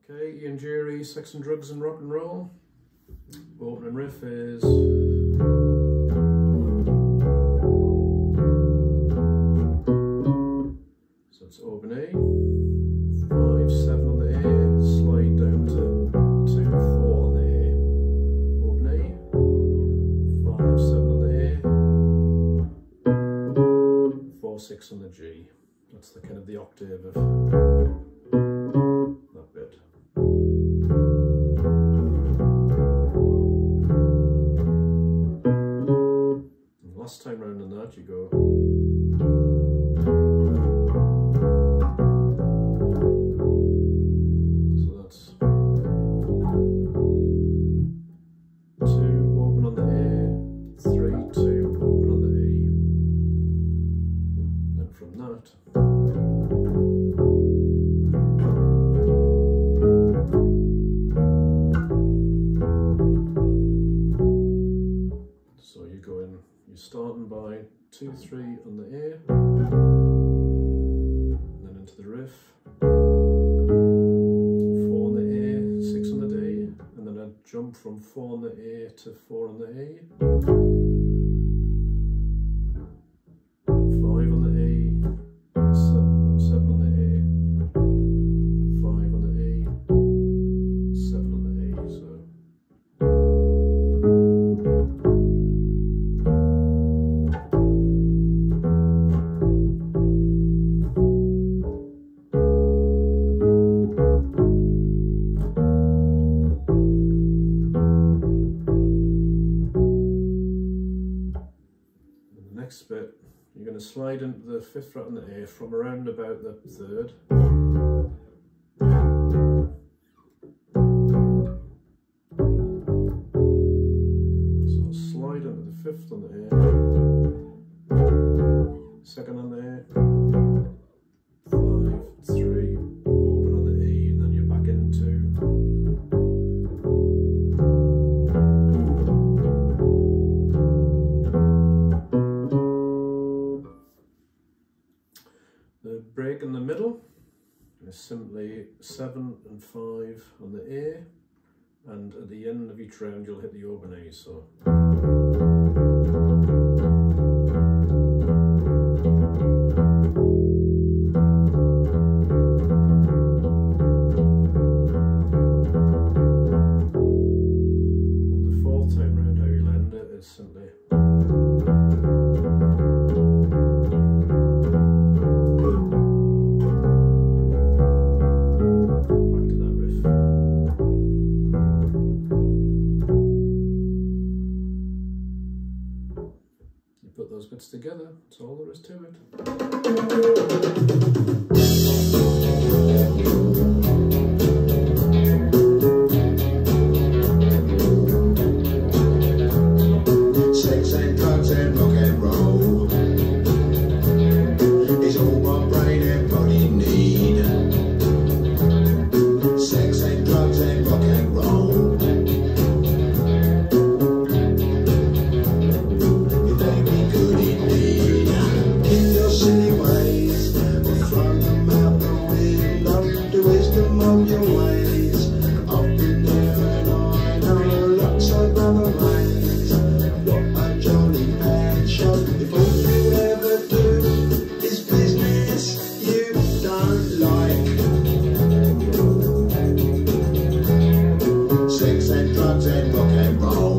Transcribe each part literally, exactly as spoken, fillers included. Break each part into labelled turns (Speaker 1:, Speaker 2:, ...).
Speaker 1: Okay, Ian Dury, Sex and Drugs and Rock and Roll. Opening riff is so it's open A, five, seven on the A, slide down to two, four on the A, open A, five, seven on the A, four, six on the G. That's the kind of the octave of that bit. And last time round in that you go. So that's two open on the A, three, two open on the E. Then from that. So you go in, you're starting by two, three on the A, and then into the riff, four on the A, six on the D, and then I jump from four on the A to four on the E, five on the E, seven, seven on the A, five on the E, seven on the E, so. Next bit, you're going to slide into the fifth fret on the A from around about the third. So slide into the fifth on the A, second on the A, five, three, open on the E, and then you're back into. The break in the middle is simply seven and five on the A, and at the end of each round you'll hit the open A. So. And the fourth time round, how you'll end it is simply. Put those bits together, that's all there is to it.
Speaker 2: Sex and drugs and rock and roll is all my brain and body need. Sex and drugs and rock and roll. Sex and drugs and rock and roll.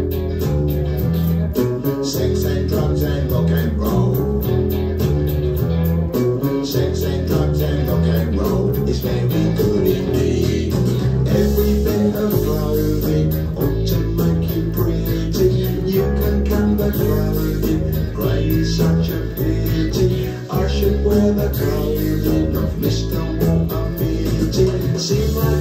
Speaker 2: Sex and drugs and rock and roll. Sex and drugs and rock and roll is very good indeed. Every bit of clothing ought to make you pretty. You can cut the clothing, grey is such a pity. I should wear the clothing of Mister Walter Mitty. See my